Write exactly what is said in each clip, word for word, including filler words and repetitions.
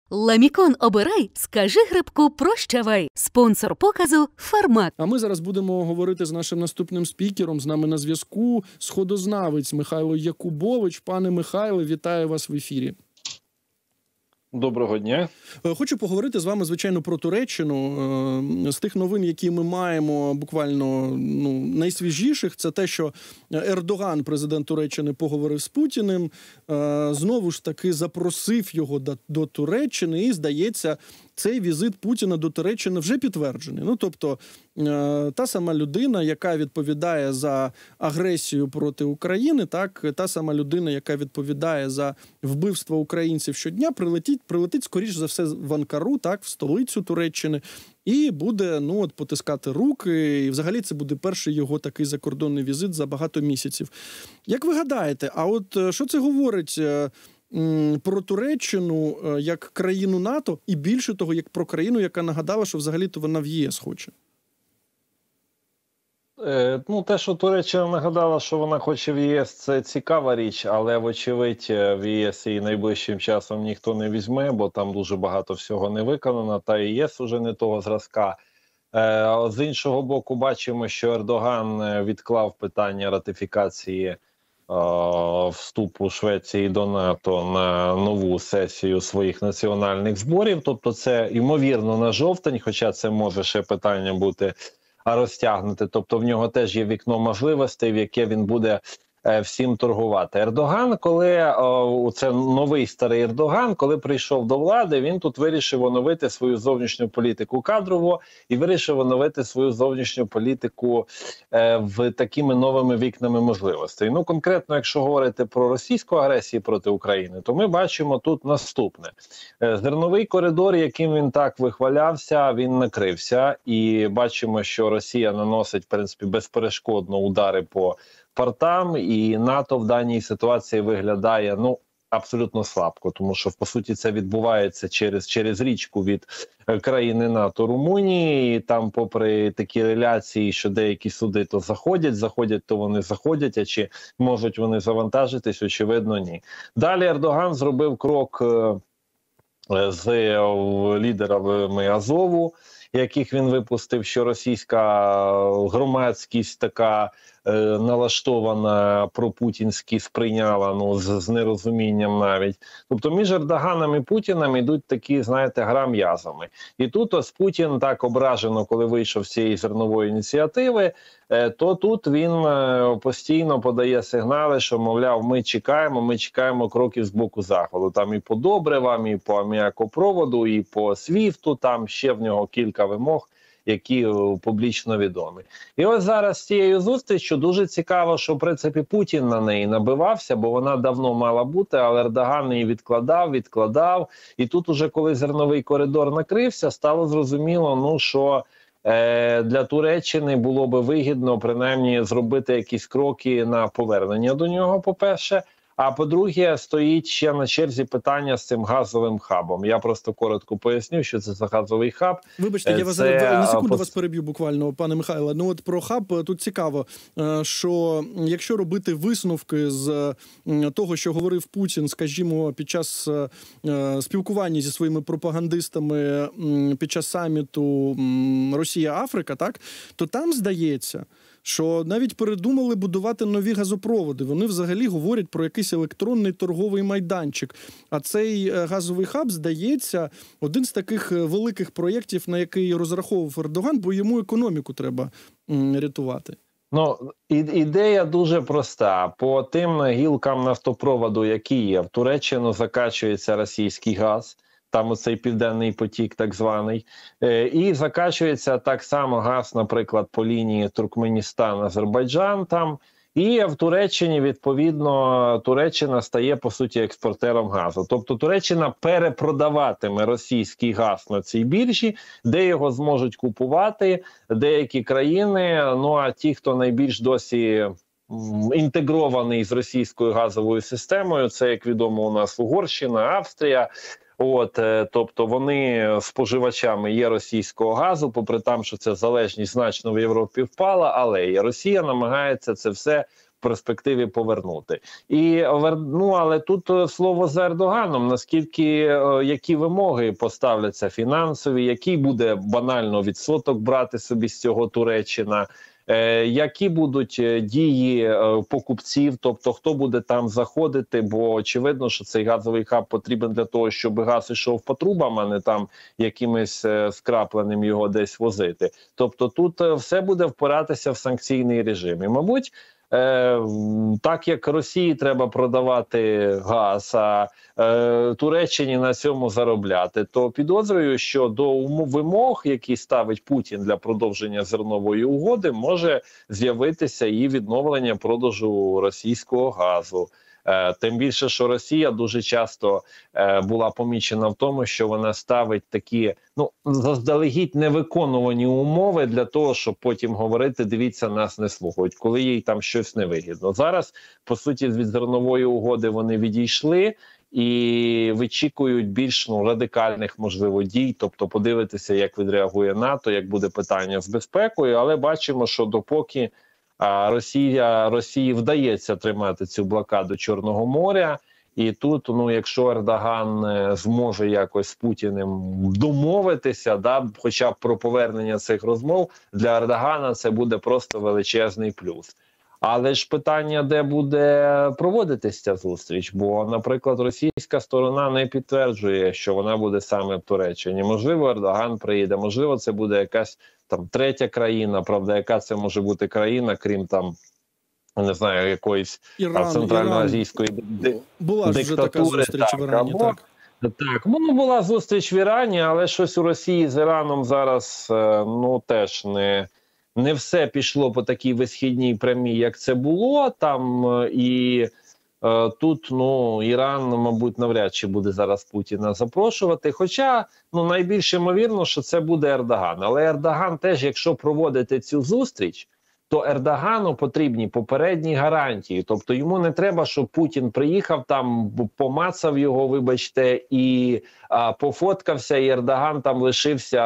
Ламікон обирай, скажи грибку прощавай. Спонсор показу «Фармак». А ми зараз будемо говорити з нашим наступним спікером. З нами на зв'язку сходознавець Михайло Якубович. Пане Михайле, вітаю вас в ефірі. Доброго дня. Хочу поговорити з вами, звичайно, про Туреччину. З тих новин, які ми маємо буквально ну, найсвіжіших, це те, що Ердоган, президент Туреччини, поговорив з Путіним, знову ж таки запросив його до, до Туреччини і, здається, цей візит Путіна до Туреччини вже підтверджений. Ну, тобто, та сама людина, яка відповідає за агресію проти України, так, та сама людина, яка відповідає за вбивство українців щодня, прилетить, прилетить скоріш за все в Анкару, так, в столицю Туреччини, і буде, ну, от, потискати руки. І взагалі це буде перший його такий закордонний візит за багато місяців. Як ви гадаєте, а от що це говорить про Туреччину як країну НАТО і, більше того, як про країну, яка нагадала, що взагалі-то вона в ЄС хоче? Е, ну, те, що Туреччина нагадала, що вона хоче в ЄС, це цікава річ, але, вочевидь, в ЄС її найближчим часом ніхто не візьме, бо там дуже багато всього не виконано, та і ЄС уже не того зразка. Е, з іншого боку, бачимо, що Ердоган відклав питання ратифікації вступу Швеції до НАТО на нову сесію своїх національних зборів. Тобто це, ймовірно, на жовтень, хоча це може ще питання бути розтягнути. Тобто в нього теж є вікно можливостей, в яке він буде всім торгувати. Ердоган, коли, о, це новий старий Ердоган, коли прийшов до влади, він тут вирішив оновити свою зовнішню політику кадрово і вирішив оновити свою зовнішню політику е, в такими новими вікнами можливостей. Ну, конкретно, якщо говорити про російську агресію проти України, то ми бачимо тут наступне. Е, зерновий коридор, яким він так вихвалявся, він накрився. І бачимо, що Росія наносить, в принципі, безперешкодно удари по портам, і НАТО в даній ситуації виглядає, ну, абсолютно слабко, тому що, по суті, це відбувається через, через річку від країни НАТО Румунії, і там, попри такі реляції, що деякі суди то заходять, заходять, то вони заходять, а чи можуть вони завантажитись, очевидно, ні. Далі Ердоган зробив крок з лідерами Азову, яких він випустив, що російська громадськість така е, налаштована пропутінськи сприйняла, ну, з, з нерозумінням навіть. Тобто між Ердоганом і Путіним йдуть такі, знаєте, гра м'язами. І тут ось Путін так ображено, коли вийшов з цієї зернової ініціативи, е, то тут він е, постійно подає сигнали, що, мовляв, ми чекаємо, ми чекаємо кроків з боку Заходу. Там і по добривам, і по аміакопроводу, і по свіфту, там ще в нього кілька вимог, які публічно відомі. І ось зараз з цією зустрічю дуже цікаво, що, в принципі, Путін на неї набивався, бо вона давно мала бути, але Ердоган її відкладав, відкладав. І тут уже, коли зерновий коридор накрився, стало зрозуміло, ну, що е, для Туреччини було би вигідно, принаймні, зробити якісь кроки на повернення до нього, по-перше. А по-друге, стоїть ще на черзі питання з цим газовим хабом. Я просто коротко поясню, що це за газовий хаб. Вибачте, я вас це... на секунду вас переб'ю буквально, пане Михайле. Ну от про хаб тут цікаво, що якщо робити висновки з того, що говорив Путін, скажімо, під час спілкування зі своїми пропагандистами під час саміту Росія-Африка, так, то там здається, що навіть передумали будувати нові газопроводи. Вони взагалі говорять про якийсь електронний торговий майданчик. А цей газовий хаб, здається, один з таких великих проєктів, на який розраховував Ердоган, бо йому економіку треба рятувати. Ну, ідея дуже проста. По тим гілкам нафтопроводу, які є, в Туреччину закачується російський газ, там оцей Південний потік так званий, і закачується так само газ, наприклад, по лінії Туркменістан-Азербайджан там, і в Туреччині, відповідно, Туреччина стає, по суті, експортером газу. Тобто Туреччина перепродаватиме російський газ на цій біржі, де його зможуть купувати деякі країни, ну а ті, хто найбільш досі інтегрований з російською газовою системою, це, як відомо, у нас Угорщина, Австрія. От, тобто вони споживачами є російського газу, попри те, що ця залежність значно в Європі впала, але і Росія намагається це все перспективі повернути. І, ну, але тут слово за Ердоганом, наскільки, які вимоги поставляться фінансові, який буде банально відсоток брати собі з цього Туреччина, які будуть дії покупців, тобто хто буде там заходити, бо очевидно, що цей газовий хаб потрібен для того, щоб газ йшов по трубам, а не там якимось скрапленим його десь возити. Тобто тут все буде впиратися в санкційний режим. І, мабуть, Е, так як Росії треба продавати газ, а е, Туреччині на цьому заробляти, то підозрюю, що до умов вимог, які ставить Путін для продовження зернової угоди, може з'явитися і відновлення продажу російського газу. Е, тим більше, що Росія дуже часто е, була помічена в тому, що вона ставить такі, ну, заздалегідь невиконувані умови для того, щоб потім говорити, дивіться, нас не слухають, коли їй там щось невигідно. Зараз, по суті, від зернової угоди вони відійшли і вичікують більш, ну, радикальних, можливо, дій, тобто подивитися, як відреагує НАТО, як буде питання з безпекою, але бачимо, що допоки А Росія, Росії вдається тримати цю блокаду Чорного моря. І тут, ну, якщо Ердоган зможе якось з Путіним домовитися, да, хоча б про повернення цих розмов, для Ердогана це буде просто величезний плюс. Але ж питання, де буде проводитися ця зустріч, бо, наприклад, російська сторона не підтверджує, що вона буде саме в Туреччині. Можливо, Ердоган приїде, можливо, це буде якась там третя країна, правда, яка це може бути країна, крім там, не знаю, якоїсь Іран, центральноазійської Іран. Була ж вже така зустріч так, в Ірані, або, так. Так, ну, була зустріч в Ірані, але щось у Росії з Іраном зараз, ну, теж не... Не все пішло по такій висхідній прямій, як це було там, і е, тут, ну, Іран, мабуть, навряд чи буде зараз Путіна запрошувати. Хоча, ну, найбільш ймовірно, що це буде Ердоган. Але Ердоган теж, якщо проводити цю зустріч, то Ердогану потрібні попередні гарантії. Тобто йому не треба, щоб Путін приїхав там, помацав його, вибачте, і а, пофоткався, і Ердоган там лишився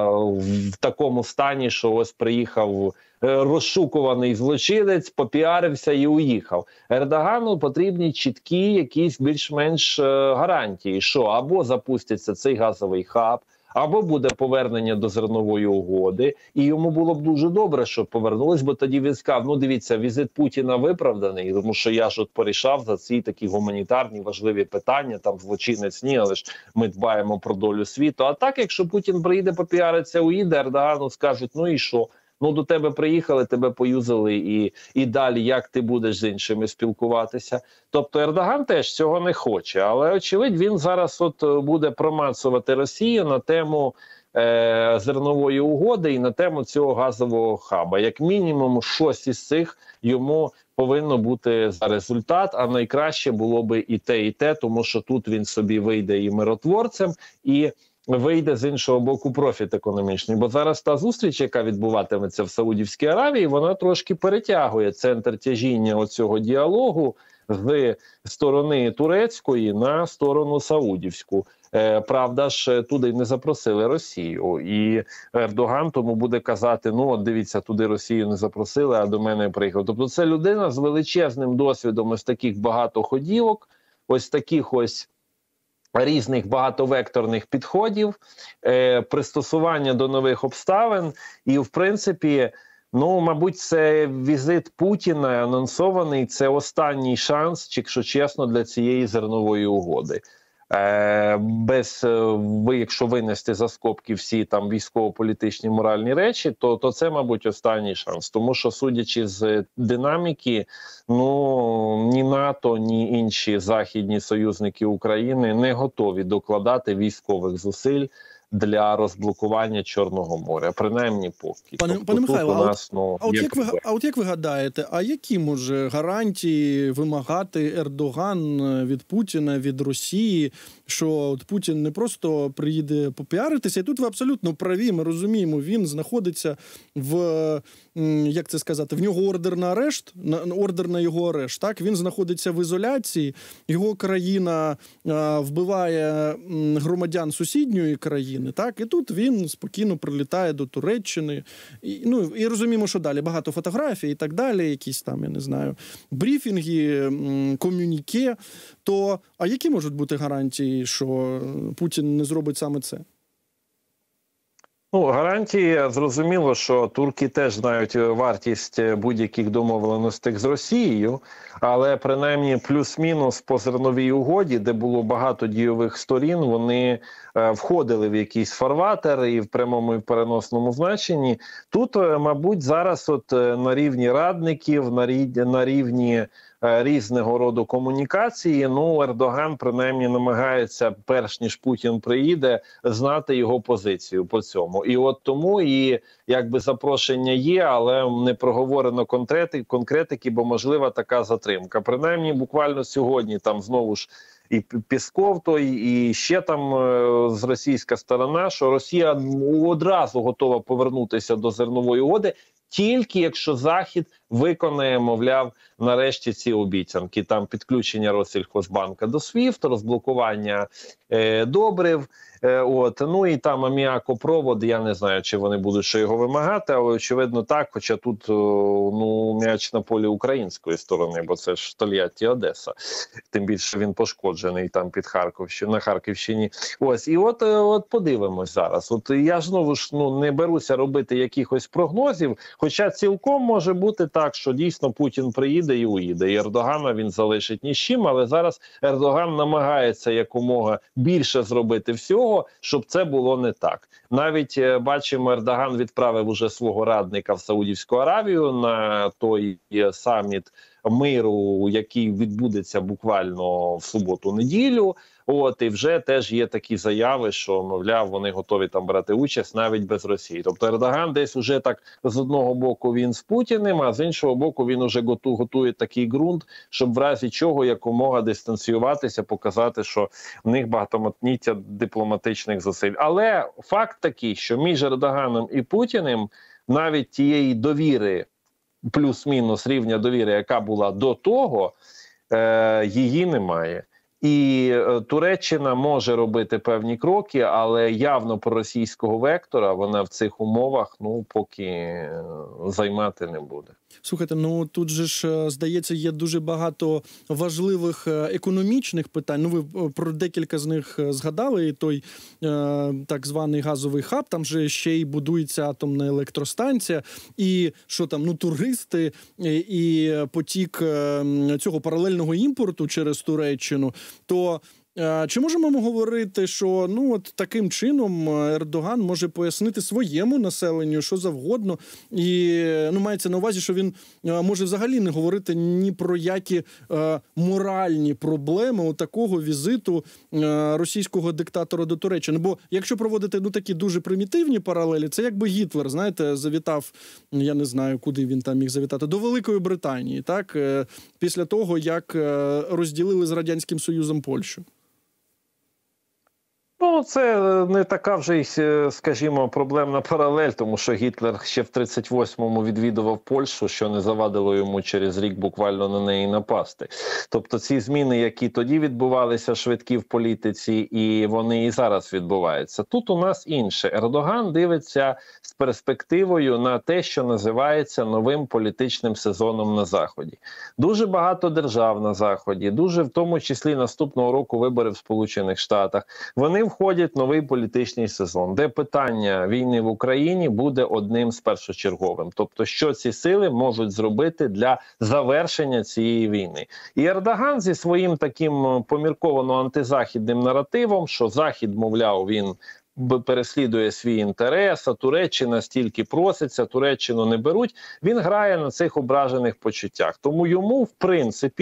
в такому стані, що ось приїхав розшукуваний злочинець, попіарився і уїхав. Ердогану потрібні чіткі якісь більш-менш гарантії, що або запуститься цей газовий хаб, або буде повернення до зернової угоди, і йому було б дуже добре, щоб повернулись, бо тоді він сказав, ну дивіться, візит Путіна виправданий, тому що я ж от порішав за ці такі гуманітарні важливі питання, там злочинець ні, але ж ми дбаємо про долю світу. А так, якщо Путін приїде попіариться, уїде, Ердогану скажуть, ну і що? Ну, до тебе приїхали, тебе поюзали, і, і далі як ти будеш з іншими спілкуватися. Тобто Ердоган теж цього не хоче, але, очевидь, він зараз от буде промацувати Росію на тему е, зернової угоди і на тему цього газового хаба. Як мінімум, щось із цих йому повинно бути за результат, а найкраще було би і те, і те, тому що тут він собі вийде і миротворцем, і вийде з іншого боку профіт економічний. Бо зараз та зустріч, яка відбуватиметься в Саудівській Аравії, вона трошки перетягує центр тяжіння оцього діалогу з сторони турецької на сторону саудівську. Е, правда ж, туди не запросили Росію. І Ердоган тому буде казати, ну, от дивіться, туди Росію не запросили, а до мене приїхав. Тобто це людина з величезним досвідом ось таких багатоходівок, ось таких ось різних багатовекторних підходів, е, пристосування до нових обставин. І, в принципі, ну, мабуть, це візит Путіна анонсований, це останній шанс, якщо чесно, для цієї зернової угоди. Е, без, ви, якщо винести за скобки всі там військово-політичні моральні речі, то, то це, мабуть, останній шанс. Тому що, судячи з динаміки, ну, ні НАТО, ні інші західні союзники України не готові докладати військових зусиль для розблокування Чорного моря, принаймні поки. Пане, тобто, пане Михайло, а, нас, ну, а, от як ви, а от як ви гадаєте, а які може гарантії вимагати Ердоган від Путіна, від Росії, що от Путін не просто приїде попіаритися, і тут ви абсолютно праві, ми розуміємо, він знаходиться в, як це сказати, в нього ордер на арешт, ордер на його арешт, так? Він знаходиться в ізоляції, його країна а, вбиває громадян сусідньої країни, так? І тут він спокійно прилітає до Туреччини. І, ну, і розуміємо, що далі. Багато фотографій і так далі, якісь там, я не знаю, брифінги, ком'юніке. То, а які можуть бути гарантії, що Путін не зробить саме це? Ну, гарантії, зрозуміло, що турки теж знають вартість будь-яких домовленостей з Росією, але принаймні плюс-мінус по зерновій угоді, де було багато дійових сторін, вони е, входили в якийсь фарватер і в прямому і в переносному значенні. Тут, е, мабуть, зараз от е, на рівні радників, на рівні, на рівні різного роду комунікації, ну, Ердоган принаймні намагається, перш ніж Путін приїде, знати його позицію по цьому. І от тому і якби запрошення є, але не проговорено конкретики, конкретики, бо можлива така затримка. Принаймні буквально сьогодні там знову ж і Пісков той, і ще там е, з російська сторона, що Росія одразу готова повернутися до зернової угоди, тільки якщо Захід виконає, мовляв, нарешті ці обіцянки. Там підключення Россельхозбанка до свіфт, розблокування е, добрив, е, от, ну і там аміакопровод, я не знаю, чи вони будуть що його вимагати, але очевидно так, хоча тут о, ну, м'яч на полі української сторони, бо це ж Тольятті, Одеса. Тим більше він пошкоджений там під Харківщині, на Харківщині. Ось, і от, от подивимось зараз. От я ж знову ж ну, не беруся робити якихось прогнозів, хоча цілком може бути так, що дійсно Путін приїде і уїде. І Ердогана він залишить ні з чим, але зараз Ердоган намагається якомога більше зробити всього, щоб це було не так. Навіть, бачимо, Ердоган відправив уже свого радника в Саудівську Аравію на той саміт миру, який відбудеться буквально в суботу-неділю. От, і вже теж є такі заяви, що, мовляв, вони готові там брати участь навіть без Росії. Тобто Ердоган десь уже так, з одного боку він з Путіним, а з іншого боку він уже готує, готує такий ґрунт, щоб в разі чого якомога дистанціюватися, показати, що в них багатоматніття дипломатичних зусиль. Але факт такий, що між Ердоганом і Путіним навіть тієї довіри, плюс-мінус рівня довіри, яка була до того, е, її немає. І е, Туреччина може робити певні кроки, але явно проросійського вектора вона в цих умовах, ну, поки е, займати не буде. Слухайте, ну тут же ж, здається, є дуже багато важливих економічних питань. Ну, ви про декілька з них згадали. І той е, так званий газовий хаб, там же ще й будується атомна електростанція. І що там, ну, туристи, і, і потік е, цього паралельного імпорту через Туреччину. То чи можемо ми говорити, що ну от таким чином Ердоган може пояснити своєму населенню що завгодно, і ну мається на увазі, що він може взагалі не говорити ні про які е, моральні проблеми у такого візиту е, російського диктатора до Туреччини? Бо якщо проводити ну такі дуже примітивні паралелі, це якби Гітлер, знаєте, завітав, я не знаю, куди він там міг завітати, до Великої Британії, так, е, після того, як е, розділили з Радянським Союзом Польщу. Ну, це не така вже й, скажімо, проблемна паралель, тому що Гітлер ще в тридцять восьмому відвідував Польщу, що не завадило йому через рік буквально на неї напасти. Тобто ці зміни, які тоді відбувалися швидкі в політиці, і вони і зараз відбуваються. Тут у нас інше. Ердоган дивиться з перспективою на те, що називається новим політичним сезоном на Заході. Дуже багато держав на Заході, дуже в тому числі наступного року вибори в Сполучених Штатах. Вони входять в новий політичний сезон, де питання війни в Україні буде одним з першочерговим. Тобто, що ці сили можуть зробити для завершення цієї війни. І Ердоган зі своїм таким помірковано антизахідним наративом, що Захід, мовляв, він переслідує свій інтерес, а Туреччина стільки проситься, Туреччину не беруть, він грає на цих ображених почуттях. Тому йому, в принципі,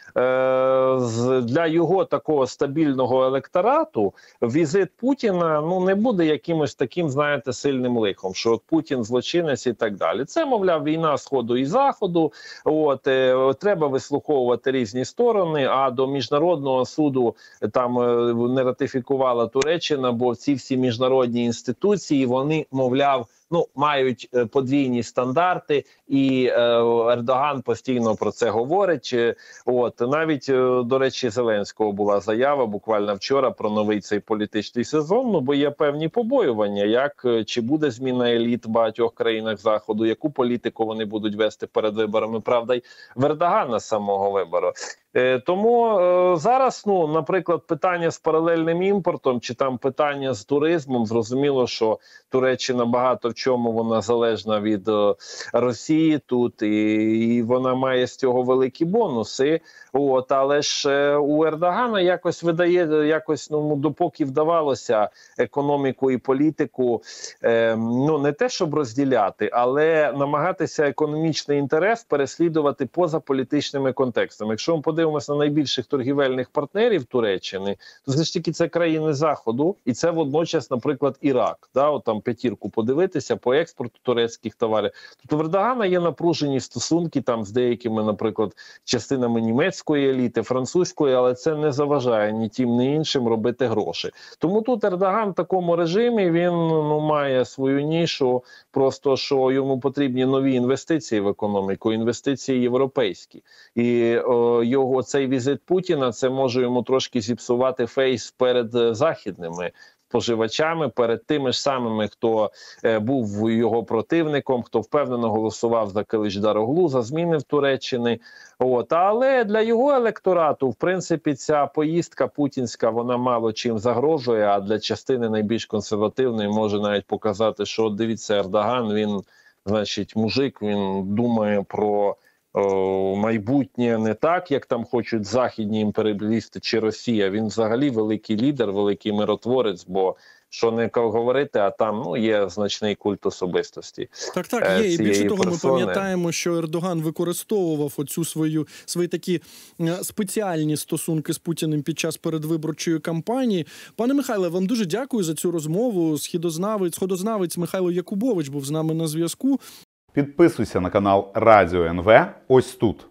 для його такого стабільного електорату візит Путіна, ну, не буде якимось таким, знаєте, сильним лихом, що от Путін злочинець і так далі. Це, мовляв, війна Сходу і Заходу, от, е, треба вислуховувати різні сторони, а до міжнародного суду там е, не ратифікувала Туреччина, бо ці всі міжнародні інституції, вони, мовляв, ну, мають подвійні стандарти, і е, Ердоган постійно про це говорить. От, навіть, до речі, Зеленського була заява буквально вчора про новий цей політичний сезон, ну, бо є певні побоювання, як, чи буде зміна еліт в багатьох країнах Заходу, яку політику вони будуть вести перед виборами, правда, й в Ердогана самого вибору. Е, тому е, зараз, ну, наприклад, питання з паралельним імпортом, чи там питання з туризмом, зрозуміло, що Туреччина багато в чому вона залежна від е, Росії тут, і, і вона має з цього великі бонуси. От, але ж е, у Ердогана якось видає, якось, ну, допоки вдавалося економіку і політику, е, ну, не те, щоб розділяти, але намагатися економічний інтерес переслідувати поза політичними контекстами. Якщо ми подивимося на найбільших торгівельних партнерів Туреччини, то все ж таки це країни Заходу, і це водночас, наприклад, Ірак. Да, от там п'ятірку подивитися по експорту турецьких товарів. Тобто в Ердогана є напружені стосунки там з деякими, наприклад, частинами німецької еліти, французької, але це не заважає ні тим, ні іншим робити гроші. Тому тут Ердоган в такому режимі, він, ну, має свою нішу, просто що йому потрібні нові інвестиції в економіку, інвестиції європейські. І о, його цей візит Путіна, це може йому трошки зіпсувати фейс перед західними споживачами, перед тими ж самими, хто е, був його противником, хто впевнено голосував за Килич-Дароглу, за зміни в Туреччині. От. Але для його електорату, в принципі, ця поїздка путінська, вона мало чим загрожує, а для частини найбільш консервативної може навіть показати, що, дивіться, Ердоган, він, значить, мужик, він думає про О, майбутнє не так, як там хочуть західні імперіалісти чи Росія. Він взагалі великий лідер, великий миротворець, бо що не говорити, а там, ну, є значний культ особистості. Так, так, є. І більше того, персони. Ми пам'ятаємо, що Ердоган використовував оцю свою, свої такі спеціальні стосунки з Путіним під час передвиборчої кампанії. Пане Михайле, вам дуже дякую за цю розмову. Східознавець, сходознавець Михайло Якубович був з нами на зв'язку. Підписуйся на канал Радіо ен ве ось тут.